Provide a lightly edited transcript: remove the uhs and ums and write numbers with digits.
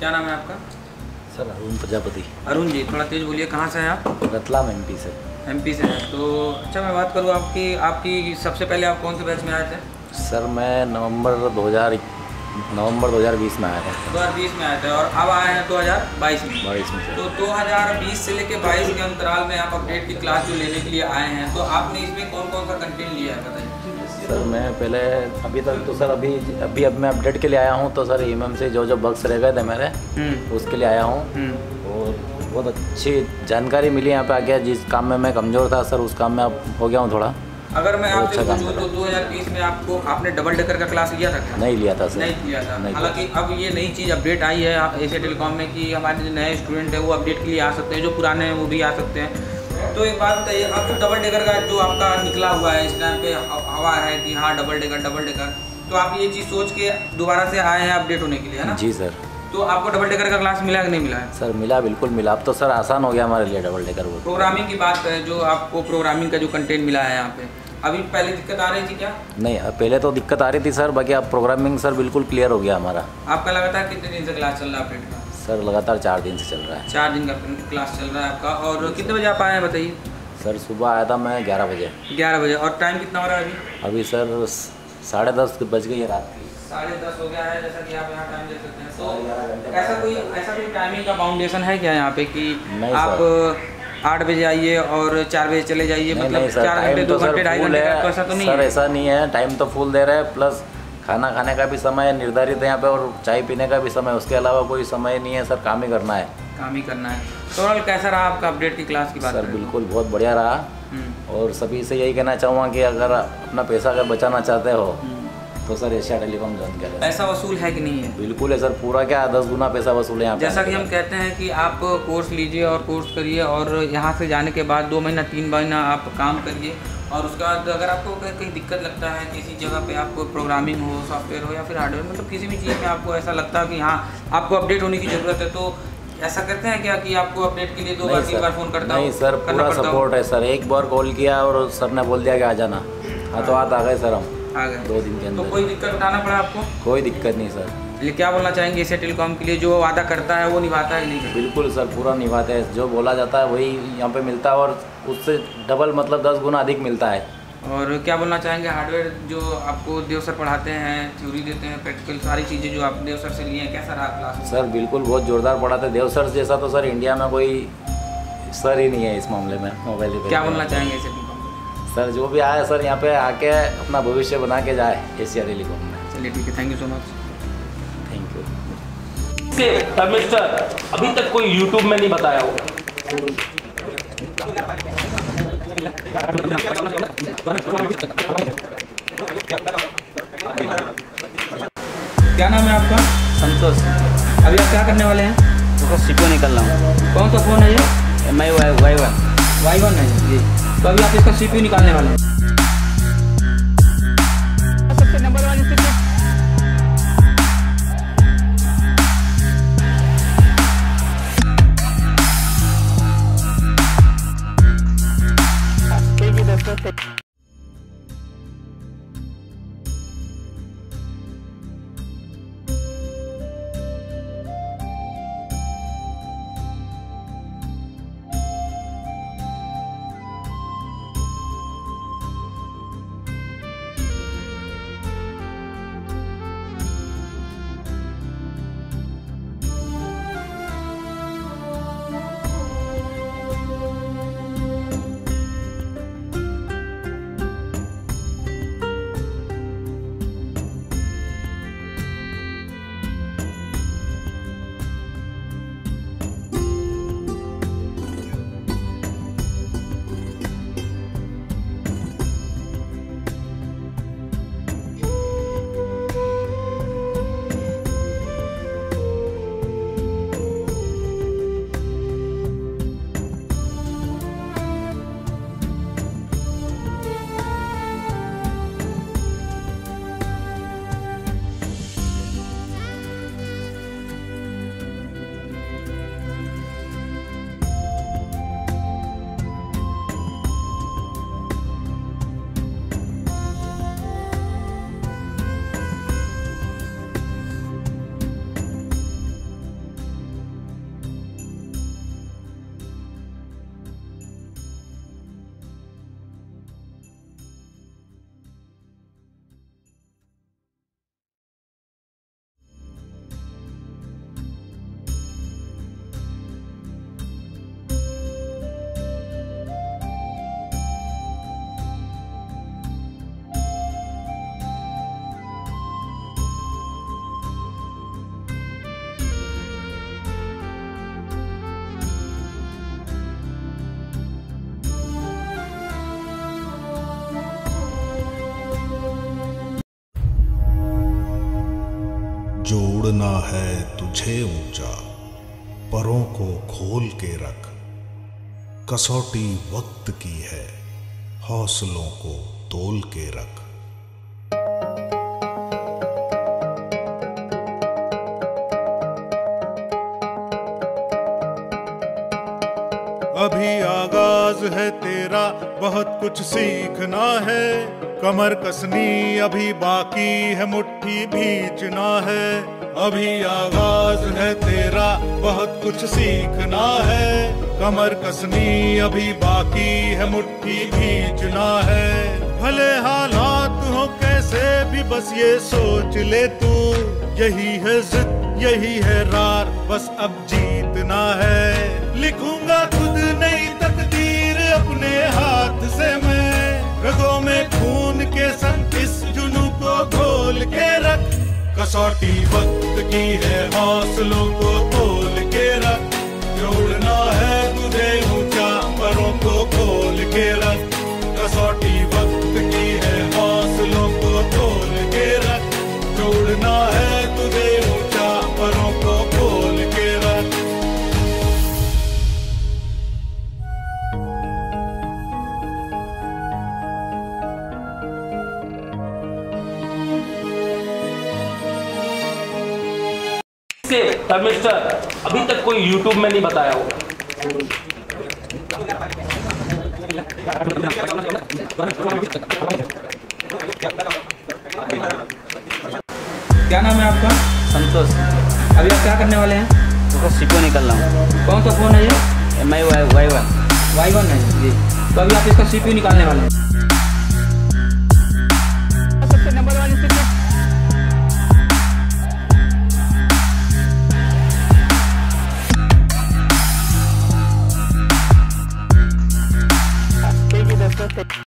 क्या नाम है आपका? सर अरुण प्रजापति। अरुण जी, थोड़ा तेज बोलिए, कहाँ से हैं आप? रतलाम एमपी से। एमपी से हैं। तो अच्छा, मैं बात करूँ आपकी आपकी सबसे पहले आप कौन से बैच में आए थे? सर मैं नवंबर 2020 में आया था। 2020 में आए थे और अब आए हैं 2022 में। 22 में सर। तो 2020 से लेके 22 के अंतराल में आप अपडेट की क्लास जो लेने के लिए आए हैं, तो आपने इसमें कौन कौन सा कंटेंट लिया है, बताइए। सर मैं पहले अभी तक तो सर अभी मैं अपडेट के लिए आया हूँ। तो सर एमएम से जो बग्स रह गए थे मेरे, उसके लिए आया हूँ। और बहुत अच्छी जानकारी मिली यहाँ पे आके। जिस काम में मैं कमज़ोर था सर, उस काम में अब हो गया हूँ थोड़ा। अगर मैं आपसे अच्छा पूछूं तो 2020 में आपने डबल डेकर का क्लास लिया था क्या? नहीं लिया था सर। नहीं लिया था। हालांकि अब ये नई चीज़ अपडेट आई है एशिया टेलीकॉम में कि हमारे जो नए स्टूडेंट हैं वो अपडेट के लिए आ सकते हैं, जो पुराने हैं वो भी आ सकते हैं। तो एक बात बताइए, अब जो डबल डेकर का जो आपका निकला हुआ है इस टाइम पे हवा है कि हाँ डबल डेकर, तो आप ये चीज़ सोच के दोबारा से आए हैं अपडेट होने के लिए, है ना? जी सर। तो आपको डबल डेकर का क्लास मिला कि नहीं मिला है? सर मिला, बिल्कुल मिला। अब तो सर आसान हो गया हमारे लिए डबल डेकर। वो प्रोग्रामिंग की बात है, जो आपको प्रोग्रामिंग का जो कंटेंट मिला है यहाँ पे, अभी पहले दिक्कत आ रही थी क्या? नहीं, पहले तो दिक्कत आ रही थी सर। बाकी अब प्रोग्रामिंग सर बिल्कुल क्लियर हो गया हमारा। आपका लगातार कितने दिन से क्लास चल रहा है अपडेट का? सर लगातार 4 दिन से चल रहा है। 4 दिन का क्लास चल रहा है आपका। और कितने बजे आप आए हैं बताइए? सर सुबह आया था मैं 11 बजे। 11 बजे। और टाइम कितना हो रहा है अभी? अभी सर 10:30 बज गई है रात की। 10:30 हो गया है, जैसा कि आप यहाँ टाइम देख सकते हैं। तो ऐसा कोई टाइमिंग का बाउंडेशन है क्या यहाँ पे कि आप 8 बजे आइए और 4 बजे चले जाइए? मतलब 4 घंटे 2 घंटे 2.5 घंटे का, तो ऐसा तो नहीं सर? है? ऐसा नहीं है, टाइम तो फुल दे रहे हैं। प्लस खाना खाने का भी समय निर्धारित है यहाँ पे, और चाय पीने का भी समय। उसके अलावा कोई समय नहीं है सर, काम ही करना है। काम ही करना है। तो ओवरऑल कैसा रहा आपका अपडेट की क्लास की बात? सर बिल्कुल बहुत बढ़िया रहा। और सभी से यही कहना चाहूँगा कि अगर अपना पैसा अगर बचाना चाहते हो तो सर एशिया टेलीकॉम ज्वाइन करें। पैसा वसूल है कि नहीं है? बिल्कुल है सर, पूरा क्या 10 गुना पैसा वसूल है यहाँ पे। जैसा कि हम कहते हैं कि आप कोर्स लीजिए और कोर्स करिए, और यहाँ से जाने के बाद 2 महीना 3 महीना आप काम करिए, और उसके बाद अगर आपको कहीं दिक्कत लगता है किसी जगह पे, आपको प्रोग्रामिंग हो, सॉफ्टवेयर हो या फिर हार्डवेयर, मतलब किसी भी चीज़ में आपको ऐसा लगता है कि हाँ आपको अपडेट होने की ज़रूरत है, तो ऐसा करते हैं क्या कि आपको अपडेट के लिए 2 बार 3 बार फ़ोन करता नहीं सर, पूरा सपोर्ट है सर। एक बार कॉल किया और सर ने बोल दिया कि आ जाना, हाथों हाथ आ गए सर। हम आ गए 2 दिन के अंदर। तो कोई दिक्कत उठाना पड़ा आपको? कोई दिक्कत नहीं सर। ये क्या बोलना चाहेंगे एशिया टेलीकॉम के लिए, जो वादा करता है वो निभाता है नहीं? बिल्कुल सर, पूरा निभाते हैं। जो बोला जाता है वही यहाँ पे मिलता है, और उससे डबल मतलब 10 गुना अधिक मिलता है। और क्या बोलना चाहेंगे, हार्डवेयर जो आपको देव सर पढ़ाते हैं, थ्योरी देते हैं, प्रैक्टिकल सारी चीज़ें जो आप देव सर से लिए हैं, कैसा रहा क्लास? सर बिल्कुल बहुत ज़ोरदार पढ़ाते हैं। देव सर जैसा तो सर इंडिया में कोई सर ही नहीं है इस मामले में। मोबाइल पे क्या बोलना चाहेंगे एशिया टेलीकॉम? सर जो भी आए सर यहाँ पे आके अपना भविष्य बना के जाए एशिया टेलीकॉम में। चलिए ठीक है, thank you so much. Thank you. Thermistor अभी तक कोई यूट्यूब में नहीं बताया होगा। क्या नाम है आपका? संतोष। अभी आप क्या करने वाले हैं? तो सीपीयू निकल रहा हूँ। कौन सा फ़ोन है ये? MI Y1 है जी। तो अभी आप इसका CPU निकालने वाले हैं। सबसे नंबर 1 इंस्टीट्यूट। तोड़ना है तुझे ऊंचा, परों को खोल के रख। कसौटी वक्त की है, हौसलों को तोल के रख। अभी आगाज है तेरा, बहुत कुछ सीखना है। कमर कसनी अभी बाकी है, मुट्ठी भींचना है। अभी आगाज है तेरा, बहुत कुछ सीखना है। कमर कसनी अभी बाकी है, मुट्ठी भींचना है। भले हालात हो कैसे भी, बस ये सोच ले तू, यही है जिद यही है रार, बस अब जीतना है। लिखूंगा खुद नई तकदीर अपने हाथ से मैं, रगों में खून के संग इस जुनून को घोल के रख। कसौटी वक्त की है, हौसलों को तोल के रख। जोड़ना है तुझे ऊंचा, परों को खोल के रख। कसौटी वक्त की है, हौसलों को तोल के रख। जोड़ना है तुझे ऊंचा, परों को खोल के रख। मिस्टर, अभी तक कोई YouTube में नहीं बताया होगा। क्या नाम है आपका? संतोष। अभी आप क्या करने वाले हैं? तो सीपो निकल रहा हूँ। कौन सा फ़ोन है ये? MI Y1 Y1 है जी। तो अभी आप इसका CPU निकालने वाले हैं।